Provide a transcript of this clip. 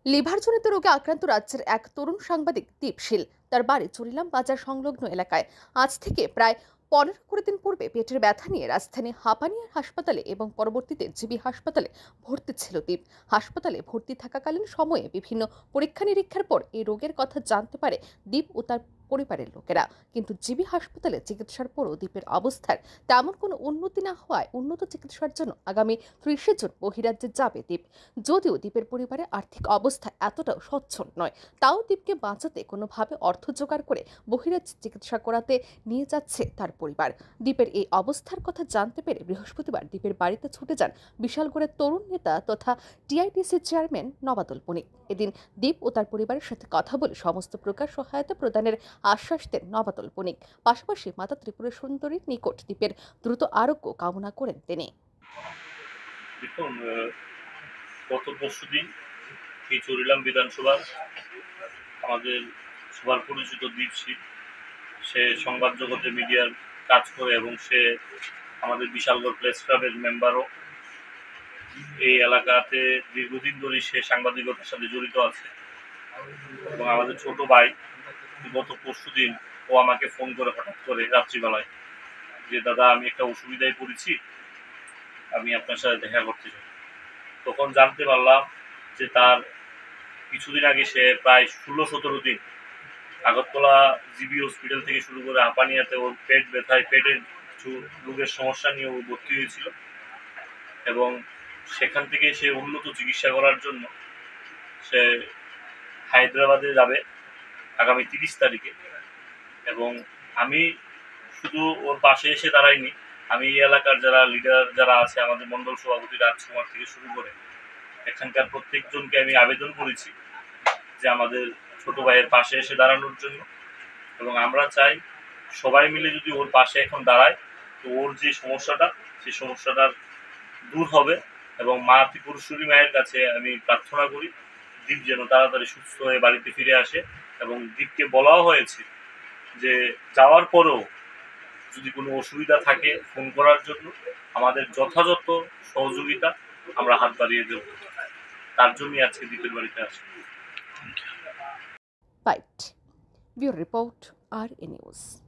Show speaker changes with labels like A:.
A: লিভারজনিত রোগে আক্রান্ত রাজ্যের এক তরুণ সাংবাদিক দীপশীল তার বাড়ি চুরিলাম বাজার সংলগ্ন এলাকায়। আজ থেকে প্রায় 15-20 দিন পূর্বে পেটের ব্যথা নিয়ে রাজধানী হাপানিয়ার হাসপাতালে এবং পরবর্তীতে জিবি হাসপাতালে ভর্তি ছিল দীপ। হাসপাতালে ভর্তি থাকাকালীন সময়ে বিভিন্ন পরীক্ষা নিরীক্ষার পর এই রোগের কথা জানতে পারে দীপ ও তার পরিবারের লোকেরা। কিন্তু জিবি হাসপাতালে চিকিৎসার পরও দীপের অবস্থার তেমন কোনো উন্নতি না হওয়ায় উন্নত চিকিৎসার জন্য আগামী 30 জুন বহিরাজ্যে যাবে দীপ। যদিও দীপের পরিবারের আর্থিক অবস্থা এতটাও সচ্ছল নয়, তাও দীপকে বাঁচাতে কোনোভাবে অর্থ জোগাড় করে বহিরাজ্যে চিকিৎসা করাতে নিয়ে যাচ্ছে তার পরিবার। দীপের এই অবস্থার কথা জানতে পেরে বৃহস্পতিবার দীপের বাড়িতে ছুটে যান বিশালগড়ের তরুণ নেতা তথা টিআইটিসি চেয়ারম্যান নবাদুল বণিক। এদিন দীপ ও তার পরিবারের সাথে কথা বলে সমস্ত প্রকার সহায়তা প্রদানের আশ্বাস দেন নবাদুল বণিক। পাশাপাশি মাতা ত্রিপুরা সুন্দরীর নিকট দীপের দ্রুত আরোগ্য কামনা করেন তিনি।
B: দেখুন, গত পরশুদিন এই চুরিলাম বিধানসভার আমাদের সবার পরিচিত দীপশীল, সে সংবাদ জগতে মিডিয়ার কাজ করে এবং সে আমাদের বিশালগড় প্রেস ক্লাবের মেম্বারও। এই এলাকাতে দীর্ঘদিন ধরেই সে সাংবাদিকতার সাথে জড়িত আছে এবং আমাদের ছোট ভাই গত পরশুদিন ও আমাকে ফোন করে হঠাৎ করে রাত্রিবেলায় যে দাদা আমি একটা অসুবিধায় পড়েছি, আমি আপনার সাথে দেখা করতে চাই। তখন জানতে পারলাম যে তার কিছুদিন আগে সে প্রায় 16-17 দিন আগরতলা জিবি হসপিটাল থেকে শুরু করে হাঁপানিয়াতে ওর পেট ব্যথায় পেটের কিছু রোগের সমস্যা নিয়ে ও ভর্তি হয়েছিল এবং সেখান থেকে সে উন্নত চিকিৎসা করার জন্য সে হায়দ্রাবাদে যাবে আগামী 30 তারিখে। এবং আমি শুধু ওর পাশে এসে দাঁড়াইনি, আমি এই এলাকার যারা লিডার যারা আছে, আমাদের মণ্ডল সভাপতি রাজকুমার থেকে শুরু করে এখানকার প্রত্যেকজনকে আমি আবেদন করেছি যে আমাদের ছোট ভাইয়ের পাশে এসে দাঁড়ানোর জন্য। এবং আমরা চাই সবাই মিলে যদি ওর পাশে এখন দাঁড়ায় তো ওর যে সমস্যাটা সেই সমস্যাটার দূর হবে। এবং মা ত্রিপুরেশ্বরী মায়ের কাছে আমি প্রার্থনা করি দীপ যেন তাড়াতাড়ি সুস্থ হয়ে বাড়িতে ফিরে আসে। এবং দীপকে বলাও হয়েছে যে যাওয়ার পরেও যদি কোনো অসুবিধা থাকে ফোন করার জন্য আমাদের যথাযথ সহযোগিতা আমরা হাত বাড়িয়ে দেব। তার জন্যই আজকে দীপের বাড়িতে আসি।
A: Right. Bureau Report, RA News.